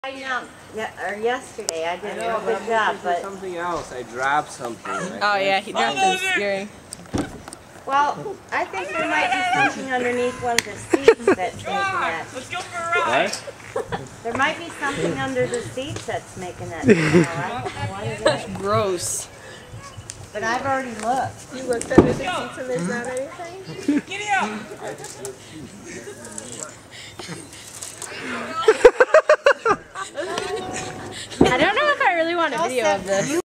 I know, or yesterday I did a good job, but something else. I dropped something. Oh yeah, he dropped his earring. well, I think there might be something underneath one of the seats that's making that. Let's go for a ride. What? There might be something under the seats that's making that smell. I don't know what it is. Gross. But I've already looked. You looked under the seats and there's not anything? Giddy up. I don't know if I really want a video of this.